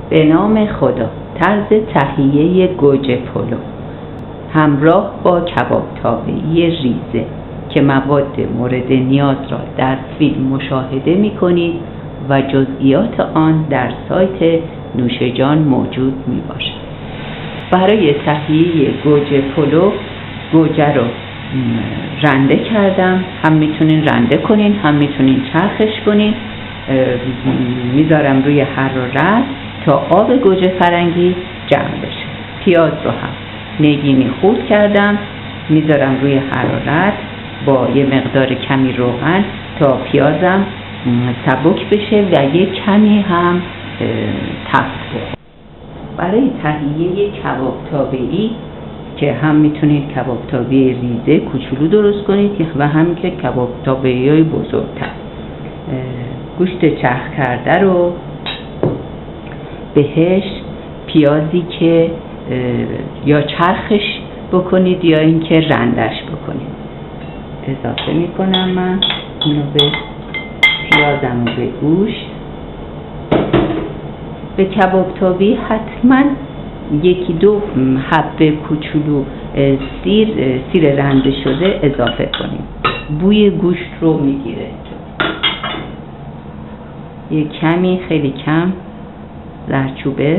به نام خدا. طرز تهیه گوجه پلو همراه با کباب تابه‌ای ریزه که مواد مورد نیاز را در فیلم مشاهده می‌کنید و جزئیات آن در سایت نوشجان موجود می‌باشد. برای تهیه گوجه پلو گوجه رو رنده کردم. هم میتونین رنده کنین، هم میتونین چرخش کنین. میذارم روی حرارت تا آب گوجه فرنگی جمع بشه. پیاز رو هم نگینی خورد کردم، میذارم روی حرارت با یه مقدار کمی روغن تا پیازم سبک بشه و یه کمی هم تفت بخوره. برای تهیه کباب تابه‌ای که هم میتونید کباب تابه‌ای ریزه کوچولو درست کنید و هم که کباب تابه‌ای بزرگتر. گوشت چرخ کرده رو بهش پیازی که یا چرخش بکنید یا اینکه رندش بکنید اضافه میکنم. من اینو به پیازم و به گوشت. به کباب تابه‌ای حتما یکی دو حبه کوچولو سیر رنده شده اضافه کنید. بوی گوشت رو میگیره. یه کمی، خیلی کم زردچوبه،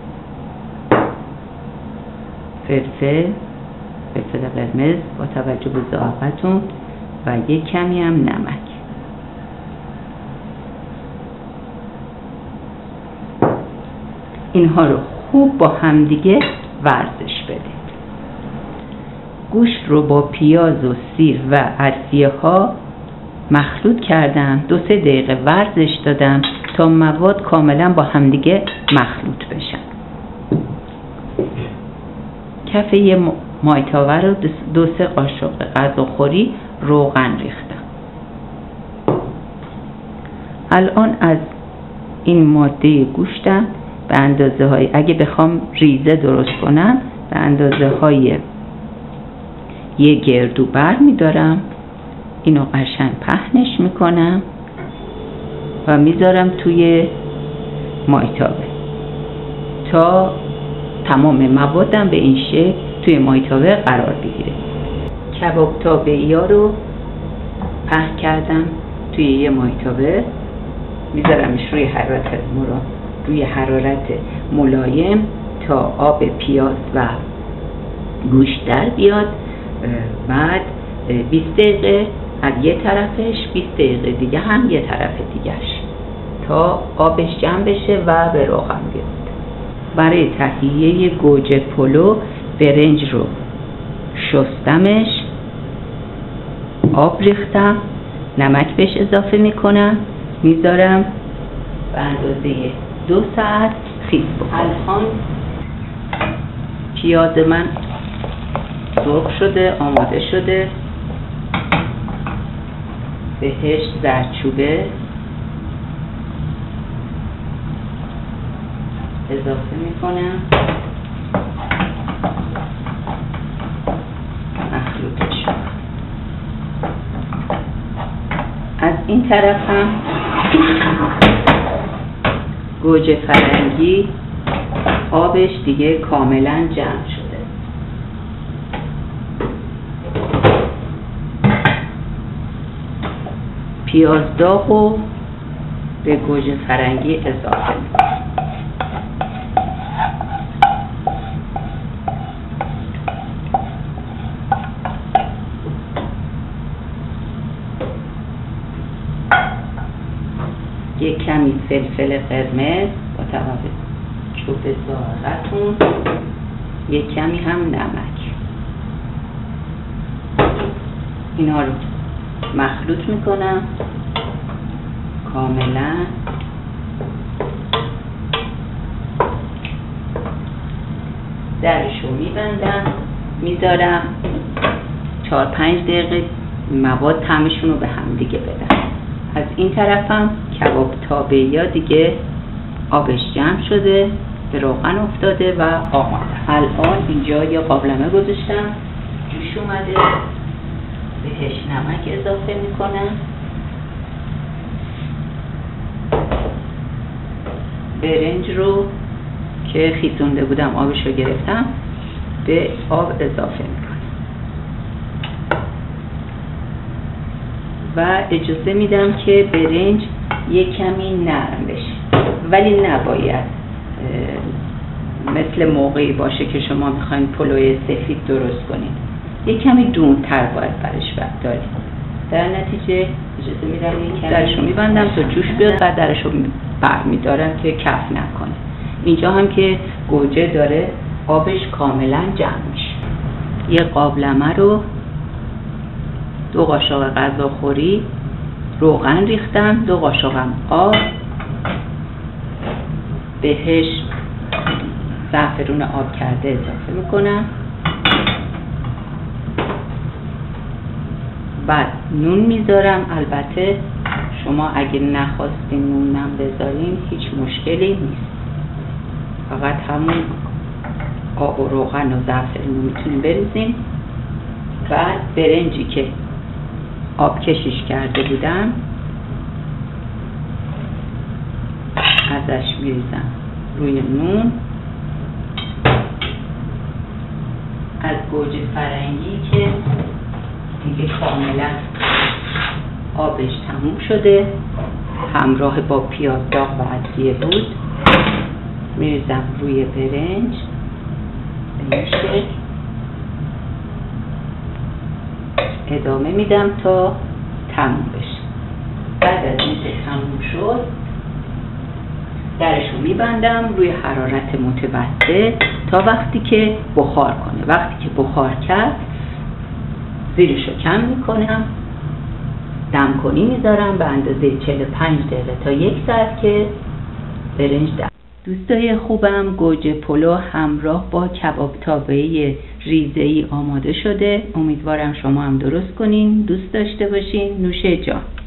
فلفل قرمز با توجه به ذائقه‌تون و یه کمی هم نمک. اینها رو خوب با همدیگه ورزش بدید. گوشت رو با پیاز و سیر و ادویه ها مخلوط کردم. 2-3 دقیقه ورزش دادم تا مواد کاملا با همدیگه مخلوط بشن. کف یه مایتابه رو 2-3 قاشق غذاخوری روغن ریختم. الان از این ماده گوشتم به اندازه های، اگه بخوام ریزه درست کنم، به اندازه های یه گردو بر میدارم. اینو قشنگ پهنش میکنم و میذارم توی مایتابه تا تمام موادم به این شکل توی مایتابه قرار بگیره. کباب تابه‌ای ها رو پهن کردم توی یه مایتابه، میذارمش روی حرارت ملایم تا آب پیاز و گوشت در بیاد. بعد 20 دقیقه از یه طرفش، 20 دقیقه دیگه هم یه طرف دیگهش تا آبش جمع بشه و به روغن بیاد. برای تهیه گوجه پلو برنج رو شستمش، آب ریختم، نمک بهش اضافه میکنم، میذارم به اندازه 2 ساعت خیس بکنه. الان پیاز من سرخ شده، آماده شده. بهش زردچوبه اضافه میکنم، مخلوطش. از این طرف هم گوجه فرنگی آبش دیگه کاملا جمع شده. پیاز داغو به گوجه فرنگی اضافه میکنم. یک کمی فلفل قرمز با توجه به ذائقه‌تون، یک کمی هم نمک. اینا رو مخلوط میکنم کاملا. درشو میبندم، میذارم 4-5 دقیقه مواد طعمشون رو به هم دیگه بدم. از این طرفم کباب تابه‌ای ها دیگه آبش جمع شده، به روغن افتاده و آماده. الان اینجا یه قابلمه گذاشتم، جوش اومده، بهش نمک اضافه میکنم، برنج رو که خیسونده بودم آبش رو گرفتم به آب اضافه میکنم و اجازه میدم که برنج یک کمی نرم بشه، ولی نباید مثل موقعی باشه که شما میخواین پلوی سفید درست کنید، یک کمی دونتر باید برش دارید. در نتیجه اجازه میدم یک کمی درشو میبندم تا جوش بیاد و درشو برمیدارم که کف نکنه. اینجا هم که گوجه داره آبش کاملا جمع میشه. یه قابلمه رو 2 قاشق غذاخوری روغن ریختم، 2 قاشقم آب، بهش زعفرون آب کرده اضافه میکنم، بعد نون میذارم. البته شما اگه نخواستین نونم بذارین هیچ مشکلی نیست، فقط همون آب و روغن و زعفرون رو میتونیم بریزیم. بعد برنجی که آب کشیش کرده بودم ازش میریزم روی نون. از گوجه فرنگی که دیگه کاملا آبش تموم شده، همراه با پیاز داغ و ادویه بود، میریزم روی برنج به این شکل. ادامه میدم تا تموم بشه. بعد از این که تموم شد درشو میبندم روی حرارت متوسط تا وقتی که بخار کنه. وقتی که بخار کرد زیرشو کم میکنم، دم کنی میذارم به اندازه 45 دقیقه تا 1 ساعت که برنج دم. دوستای خوبم، گوجه پلو همراه با کباب تابه‌ای ریزه‌ای آماده شده. امیدوارم شما هم درست کنین، دوست داشته باشین. نوش جان.